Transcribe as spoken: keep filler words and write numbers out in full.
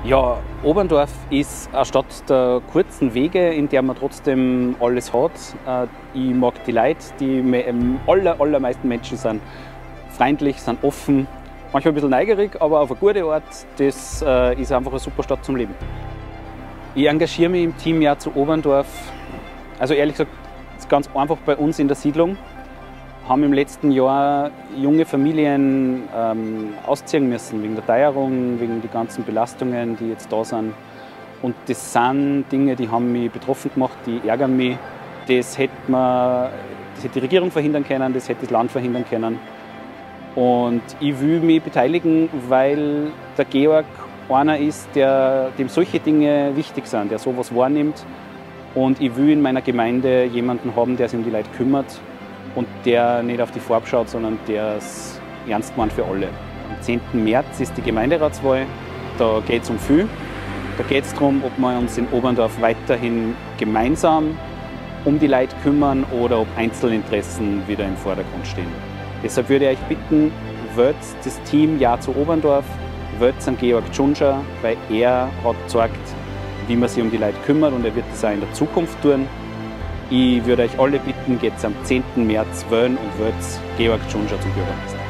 Ja, Oberndorf ist eine Stadt der kurzen Wege, in der man trotzdem alles hat. Ich mag die Leute, die aller, allermeisten Menschen sind freundlich, sind offen, manchmal ein bisschen neugierig, aber auf eine gute Art. Das ist einfach eine super Stadt zum Leben. Ich engagiere mich im Team Jahr zu Oberndorf. Also ehrlich gesagt, es ist ganz einfach bei uns in der Siedlung. Haben im letzten Jahr junge Familien ähm, ausziehen müssen, wegen der Teuerung, wegen der ganzen Belastungen, die jetzt da sind. Und das sind Dinge, die haben mich betroffen gemacht, die ärgern mich. Das hätte, man, das hätte die Regierung verhindern können, das hätte das Land verhindern können. Und ich will mich beteiligen, weil der Georg einer ist, der, dem solche Dinge wichtig sind, der sowas wahrnimmt. Und ich will in meiner Gemeinde jemanden haben, der sich um die Leute kümmert. Und der nicht auf die Farbe schaut, sondern der es ernst meint für alle. Am zehnten März ist die Gemeinderatswahl. Da geht es um viel. Da geht es darum, ob wir uns in Oberndorf weiterhin gemeinsam um die Leute kümmern oder ob Einzelinteressen wieder im Vordergrund stehen. Deshalb würde ich euch bitten, wählt das Team Ja zu Oberndorf, wählt an Georg Tschunscher, weil er hat gezeigt, wie man sich um die Leute kümmert und er wird das auch in der Zukunft tun. Ich würde euch alle bitten, geht am zehnten März wählen und wählt Georg Tschunscher zum Bürgermeister.